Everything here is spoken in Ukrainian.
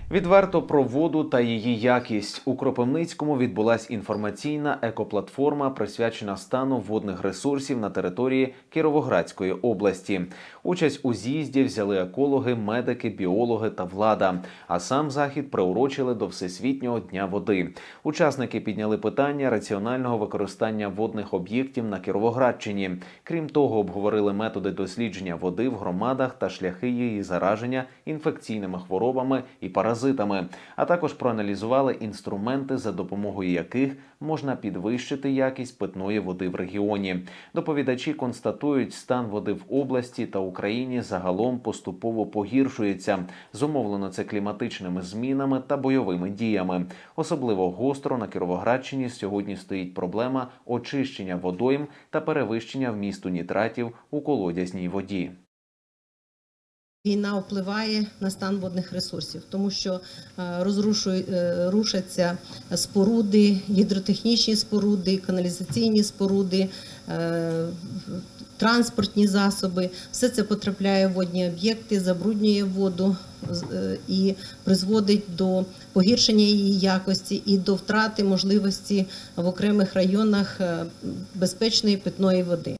Відверто про воду та її якість. У Кропивницькому відбулась інформаційна екоплатформа, присвячена стану водних ресурсів на території Кіровоградської області. Участь у з'їзді взяли екологи, медики, біологи та влада. А сам захід приурочили до Всесвітнього дня води. Учасники підняли питання раціонального використання водних об'єктів на Кіровоградщині. Крім того, обговорили методи дослідження води в громадах та шляхи її зараження інфекційними хворобами і паразитами, а також проаналізували інструменти, за допомогою яких можна підвищити якість питної води в регіоні. Доповідачі констатують, стан води в області та Україні загалом поступово погіршується. Зумовлено це кліматичними змінами та бойовими діями. Особливо гостро на Кіровоградщині сьогодні стоїть проблема очищення водойм та перевищення вмісту нітратів у колодязній воді. Війна впливає на стан водних ресурсів, тому що рушаться споруди, гідротехнічні споруди, каналізаційні споруди, транспортні засоби. Все це потрапляє в водні об'єкти, забруднює воду і призводить до погіршення її якості і до втрати можливості в окремих районах безпечної питної води.